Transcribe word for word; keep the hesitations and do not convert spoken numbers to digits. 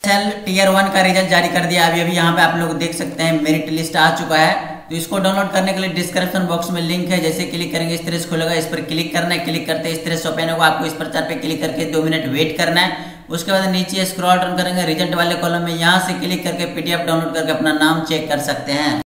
Tier one का result जारी कर दिया अभी अभी। यहाँ पे आप लोग देख सकते हैं मेरिट लिस्ट आ चुका है। तो इसको डाउनलोड करने के लिए डिस्क्रिप्शन बॉक्स में लिंक है, जैसे क्लिक करेंगे इस तरह से खुलेगा, इस पर क्लिक करना है। क्लिक करते इस तरह से ओपन होगा, आपको इस प्रचार पे क्लिक करके दो मिनट वेट करना है। उसके बाद नीचे स्क्रॉल डाउन करेंगे, रिजल्ट वाले कॉलम में यहाँ से क्लिक करके पीडीएफ डाउनलोड करके अपना नाम चेक कर सकते हैं।